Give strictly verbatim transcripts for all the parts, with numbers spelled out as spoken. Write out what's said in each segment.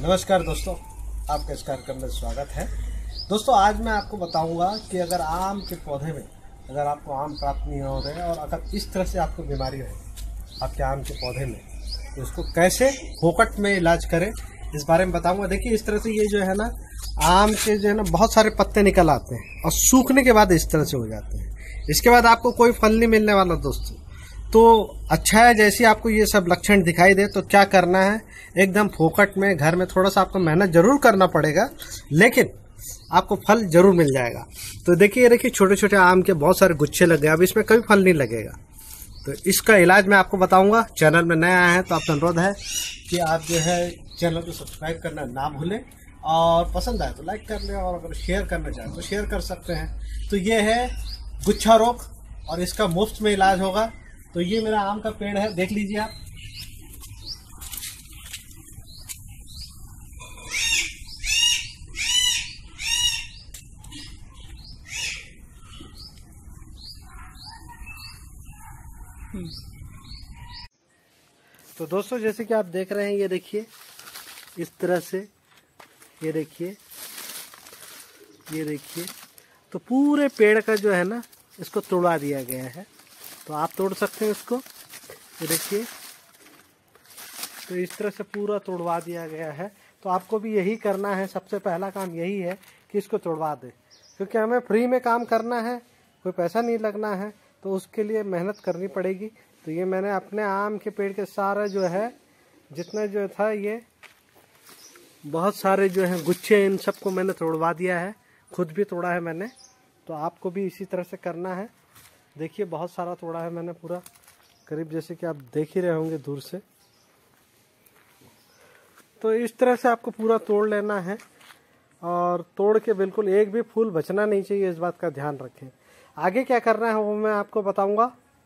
नमस्कार दोस्तों, आपका इस कार्यक्रम में स्वागत है। दोस्तों, आज मैं आपको बताऊंगा कि अगर आम के पौधे में अगर आपको आम प्राप्त नहीं हो रहे और अगर इस तरह से आपको बीमारी है आपके आम के पौधे में, तो उसको कैसे फोकट में इलाज करें इस बारे में बताऊंगा। देखिए, इस तरह से ये जो है ना आम के जो है ना बहुत सारे पत्ते निकल आते हैं और सूखने के बाद इस तरह से हो जाते हैं। इसके बाद आपको कोई फल नहीं मिलने वाला दोस्तों। तो अच्छा है, जैसे आपको ये सब लक्षण दिखाई दे तो क्या करना है, एकदम फोकट में घर में थोड़ा सा आपको मेहनत जरूर करना पड़ेगा, लेकिन आपको फल जरूर मिल जाएगा। तो देखिए, देखिए छोटे छोटे आम के बहुत सारे गुच्छे लग गए, अब इसमें कभी फल नहीं लगेगा। तो इसका इलाज मैं आपको बताऊंगा। चैनल में नया आए हैं तो आपका अनुरोध है कि आप जो है चैनल को सब्सक्राइब करना ना भूलें और पसंद आए तो लाइक कर लें और अगर शेयर करना चाहें तो शेयर कर सकते हैं। तो ये है गुच्छा रोग और इसका मुफ्त में इलाज होगा। तो ये मेरा आम का पेड़ है, देख लीजिए आप। तो दोस्तों, जैसे कि आप देख रहे हैं, ये देखिए इस तरह से, ये देखिए ये देखिए तो पूरे पेड़ का जो है ना इसको तोड़ा दिया गया है। तो आप तोड़ सकते हैं इसको, ये देखिए। तो इस तरह से पूरा तोड़वा दिया गया है। तो आपको भी यही करना है, सबसे पहला काम यही है कि इसको तोड़वा दें, क्योंकि हमें फ्री में काम करना है, कोई पैसा नहीं लगना है, तो उसके लिए मेहनत करनी पड़ेगी। तो ये मैंने अपने आम के पेड़ के सारा जो है जितना जो था, ये बहुत सारे जो है गुच्छे, इन सबको मैंने तोड़वा दिया है, खुद भी तोड़ा है मैंने। तो आपको भी इसी तरह से करना है। देखिए, बहुत सारा तोड़ा है मैंने पूरा, करीब जैसे कि आप देख ही रहे होंगे दूर से। तो इस तरह से आपको पूरा तोड़ लेना है और तोड़ के बिल्कुल एक भी फूल बचना नहीं चाहिए, इस बात का ध्यान रखें। आगे क्या करना है वो मैं आपको बताऊंगा।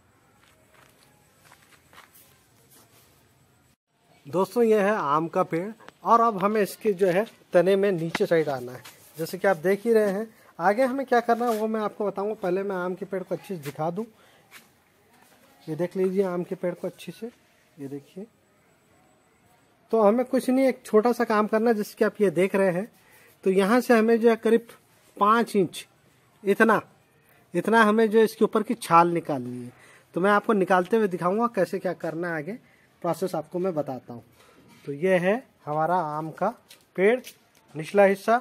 दोस्तों, ये है आम का पेड़ और अब हमें इसके जो है तने में नीचे साइड आना है, जैसे कि आप देख ही रहे हैं। आगे हमें क्या करना है वो मैं आपको बताऊंगा। पहले मैं आम के पेड़ को अच्छे से दिखा दूं। ये देख लीजिए आम के पेड़ को अच्छे से, ये देखिए। तो हमें कुछ नहीं, एक छोटा सा काम करना है, जैसे कि आप ये देख रहे हैं। तो यहाँ से हमें जो है करीब पाँच इंच इतना इतना हमें जो इसके ऊपर की छाल निकालनी है। तो मैं आपको निकालते हुए दिखाऊंगा कैसे क्या करना है, आगे प्रोसेस आपको मैं बताता हूँ। तो ये है हमारा आम का पेड़, निचला हिस्सा।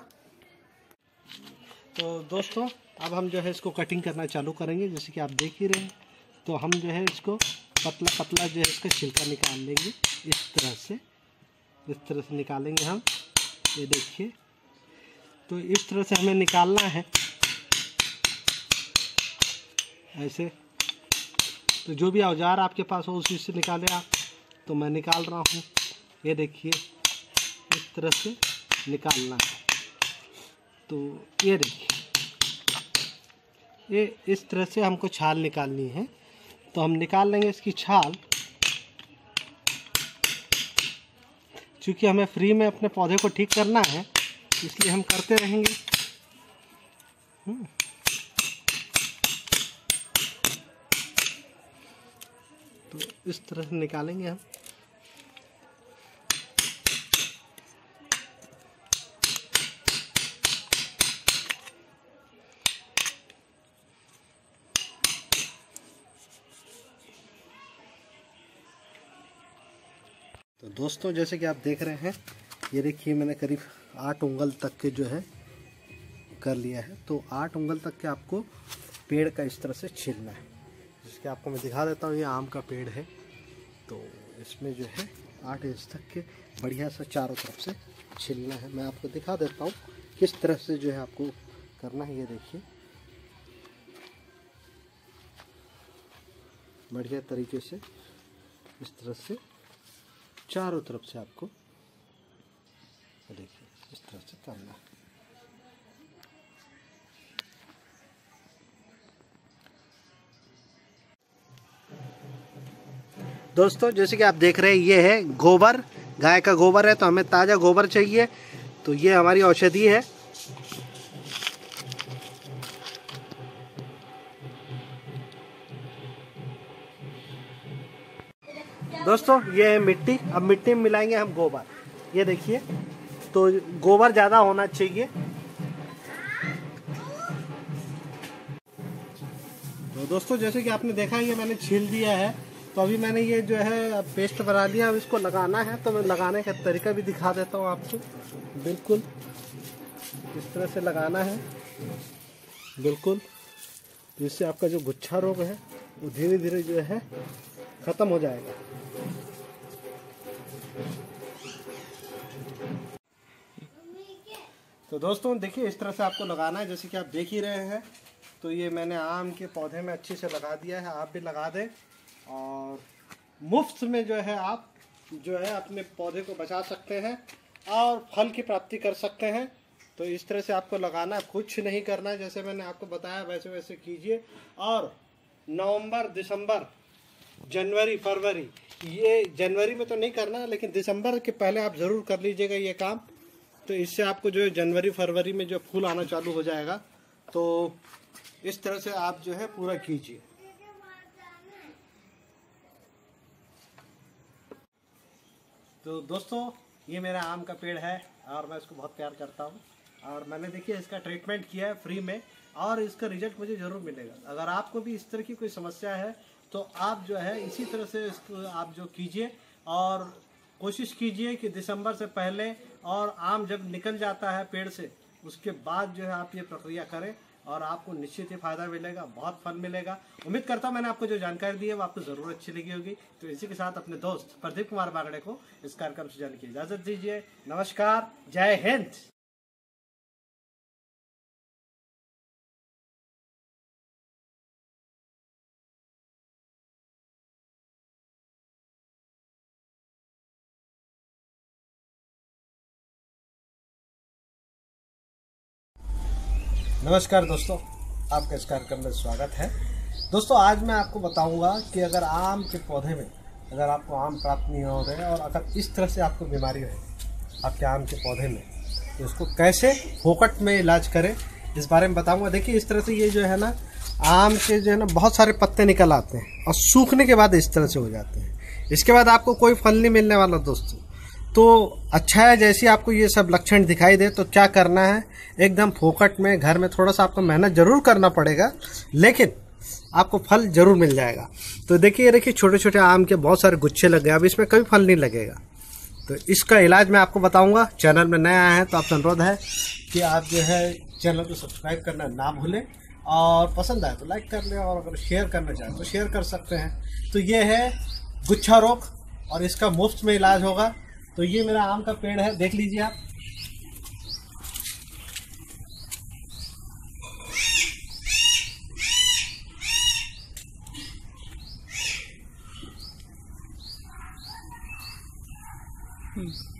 तो दोस्तों, अब हम जो है इसको कटिंग करना चालू करेंगे, जैसे कि आप देख ही रहे हैं। तो हम जो है इसको पतला पतला जो है इसका छिलका निकाल लेंगे, इस तरह से इस तरह से निकालेंगे हम। ये देखिए, तो इस तरह से हमें निकालना है ऐसे। तो जो भी औजार आपके पास हो उसी से निकालें आप। तो मैं निकाल रहा हूँ, ये देखिए इस तरह से निकालना है। तो ये देखिए, ये इस तरह से हमको छाल निकालनी है। तो हम निकाल लेंगे इसकी छाल, क्योंकि हमें फ्री में अपने पौधे को ठीक करना है, इसलिए हम करते रहेंगे। तो इस तरह से निकालेंगे हम। तो दोस्तों, जैसे कि आप देख रहे हैं, ये देखिए मैंने करीब आठ उंगल तक के जो है कर लिया है। तो आठ उंगल तक के आपको पेड़ का इस तरह से छीलना है, जिसके आपको मैं दिखा देता हूँ। ये आम का पेड़ है, तो इसमें जो है आठ इंच तक के बढ़िया से चारों तरफ से छीलना है। मैं आपको दिखा देता हूँ किस तरह से जो है आपको करना है। ये देखिए, बढ़िया तरीके से इस तरह से चारों तरफ से आपको देखिए इस तरह से करना है। दोस्तों, जैसे कि आप देख रहे हैं, ये है गोबर, गाय का गोबर है। तो हमें ताज़ा गोबर चाहिए, तो ये हमारी औषधि है। दोस्तों ये है मिट्टी। अब मिट्टी में मिलाएंगे हम गोबर। ये देखिए तो गोबर ज़्यादा होना चाहिए। तो दोस्तों जैसे कि आपने देखा ये मैंने छील दिया है, तो अभी मैंने ये जो है पेस्ट बना लिया। अब इसको लगाना है, तो मैं लगाने का तरीका भी दिखा देता हूँ आपको। बिल्कुल इस तरह से लगाना है, बिल्कुल। तो इससे आपका जो गुच्छा रोग है वो धीरे धीरे जो है ख़त्म हो जाएगा। तो दोस्तों देखिए इस तरह से आपको लगाना है, जैसे कि आप देख ही रहे हैं। तो ये मैंने आम के पौधे में अच्छे से लगा दिया है, आप भी लगा दें और मुफ्त में जो है आप जो है अपने पौधे को बचा सकते हैं और फल की प्राप्ति कर सकते हैं। तो इस तरह से आपको लगाना है, कुछ नहीं करना है, जैसे मैंने आपको बताया वैसे वैसे कीजिए। और नवंबर, दिसंबर, जनवरी, फरवरी, ये जनवरी में तो नहीं करना है, लेकिन दिसंबर के पहले आप ज़रूर कर लीजिएगा ये काम। तो इससे आपको जो है जनवरी फरवरी में जो फूल आना चालू हो जाएगा। तो इस तरह से आप जो है पूरा कीजिए। तो दोस्तों ये मेरा आम का पेड़ है और मैं इसको बहुत प्यार करता हूँ, और मैंने देखिए इसका ट्रीटमेंट किया है फ्री में, और इसका रिजल्ट मुझे ज़रूर मिलेगा। अगर आपको भी इस तरह की कोई समस्या है तो आप जो है इसी तरह से इसको आप जो कीजिए, और कोशिश कीजिए कि दिसंबर से पहले और आम जब निकल जाता है पेड़ से उसके बाद जो है आप ये प्रक्रिया करें, और आपको निश्चित ही फायदा मिलेगा, बहुत फल मिलेगा। उम्मीद करता हूँ मैंने आपको जो जानकारी दी है वो आपको ज़रूर अच्छी लगी होगी। तो इसी के साथ अपने दोस्त प्रदीप कुमार बागड़े को इस कार्यक्रम से जाने की इजाज़त दीजिए। नमस्कार, जय हिंद। नमस्कार दोस्तों, आपका इस कार्यक्रम में स्वागत है। दोस्तों आज मैं आपको बताऊंगा कि अगर आम के पौधे में अगर आपको आम प्राप्त नहीं हो रहे और अगर इस तरह से आपको बीमारी है आपके आम के पौधे में, तो इसको कैसे फोकट में इलाज करें इस बारे में बताऊंगा। देखिए इस तरह से ये जो है ना आम के जो है ना बहुत सारे पत्ते निकल आते हैं और सूखने के बाद इस तरह से हो जाते हैं। इसके बाद आपको कोई फल नहीं मिलने वाला दोस्तों। तो अच्छा है जैसे आपको ये सब लक्षण दिखाई दे तो क्या करना है, एकदम फोकट में घर में थोड़ा सा आपको मेहनत जरूर करना पड़ेगा, लेकिन आपको फल जरूर मिल जाएगा। तो देखिए देखिए छोटे छोटे आम के बहुत सारे गुच्छे लग गए, अब इसमें कभी फल नहीं लगेगा। तो इसका इलाज मैं आपको बताऊंगा। चैनल में नया आए हैं तो आपसे अनुरोध है कि आप जो है चैनल को सब्सक्राइब करना ना भूलें, और पसंद आए तो लाइक कर लें, और अगर शेयर करना चाहें तो शेयर कर सकते हैं। तो ये है गुच्छा रोग और इसका मुफ्त में इलाज होगा। तो ये मेरा आम का पेड़ है, देख लीजिए आप। Hmm.